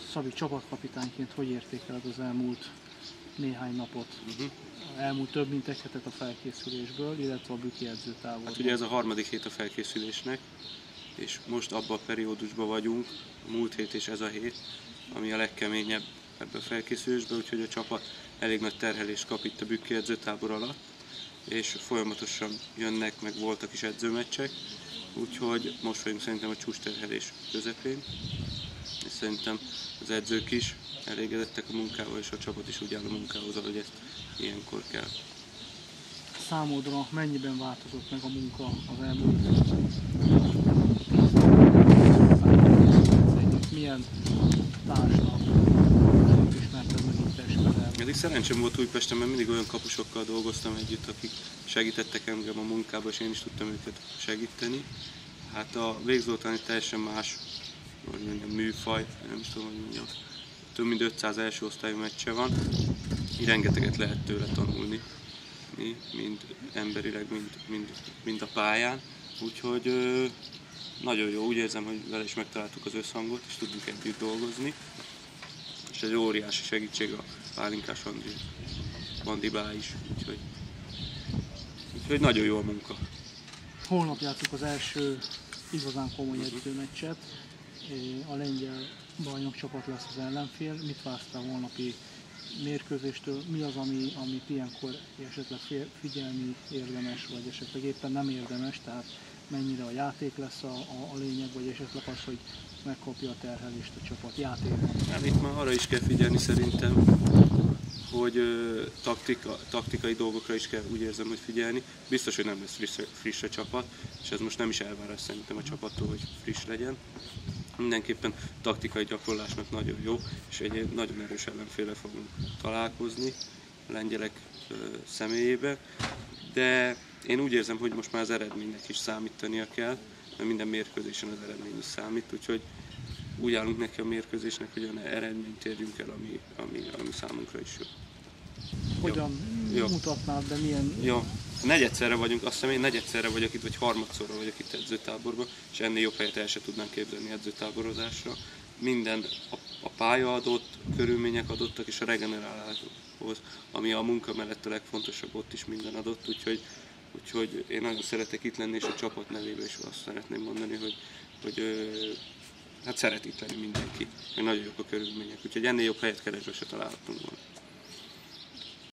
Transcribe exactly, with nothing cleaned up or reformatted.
Szabi, csapatkapitányként hogy értékeled az elmúlt néhány napot? Uh-huh. Elmúlt több mint egy hetet a felkészülésből, illetve a Bükki edzőtáborban. Hát ugye ez a harmadik hét a felkészülésnek, és most abban a periódusban vagyunk, a múlt hét és ez a hét, ami a legkeményebb ebben a felkészülésben, úgyhogy a csapat elég nagy terhelést kap itt a Bükki edzőtábor alatt, és folyamatosan jönnek, meg voltak is edzőmeccsek, úgyhogy most vagyunk szerintem a csúcsterhelés közepén, és szerintem az edzők is elégedettek a munkával, és a csapat is úgy áll a munkához, ahogy ezt ilyenkor kell. Számodra mennyiben változott meg a munka az elmúlt? Milyen társnak ismerted meg itt Pestkővel? Eddig szerencsém volt Újpesten, mert mindig olyan kapusokkal dolgoztam együtt, akik segítettek engem a munkába, és én is tudtam őket segíteni. Hát a Vég Zoltán egy teljesen más, hogy mondjam, műfaj, nem is tudom, hogy mondjam. Több mint ötszáz első osztályú meccse van, így rengeteget lehet tőle tanulni, mind emberileg, mind, mind, mind a pályán. Úgyhogy ö, nagyon jó, úgy érzem, hogy vele is megtaláltuk az összhangot, és tudunk együtt dolgozni. És egy óriási segítség a Pálinkás Andi, Bandibá is, úgyhogy, úgyhogy nagyon jó a munka. Holnap játszunk az első igazán komoly edzőmeccset. A lengyel bajnokcsapat lesz az ellenfél. Mit vársz a holnapi mérkőzéstől? Mi az, ami, amit ilyenkor esetleg figyelni érdemes, vagy esetleg éppen nem érdemes? Tehát mennyire a játék lesz a, a, a lényeg, vagy esetleg az, hogy megkapja a terhelést a csapat játékban? Hát itt már arra is kell figyelni szerintem, hogy ö, taktika, taktikai dolgokra is kell, úgy érzem, hogy figyelni. Biztos, hogy nem lesz friss, friss a csapat, és ez most nem is elvárás szerintem a csapattól, hogy friss legyen. Mindenképpen taktikai gyakorlásnak nagyon jó, és egy nagyon erős ellenféle fogunk találkozni a lengyelek ö, személyébe. De én úgy érzem, hogy most már az eredménynek is számítania kell, mert minden mérkőzésen az eredmény is számít, úgyhogy úgy állunk neki a mérkőzésnek, hogy olyan eredményt érjünk el, ami, ami, ami számunkra is jó. Hogyan jó. mutatnád, de milyen... Jó. Negyedszerre vagyunk, azt hiszem én negyedszerre vagyok itt, vagy harmadszorra vagyok itt edzőtáborban, és ennél jobb helyet el sem tudnánk képzelni edzőtáborozásra. Minden a, a pálya adott, a körülmények adottak, és a regeneráláshoz, ami a munka mellett a legfontosabb, ott is minden adott, úgyhogy, úgyhogy én nagyon szeretek itt lenni, és a csapat nevében is azt szeretném mondani, hogy, hogy hát szeret itt lenni mindenki, mert nagyon jók a körülmények, úgyhogy ennél jobb helyet keresve se találhatunk volna.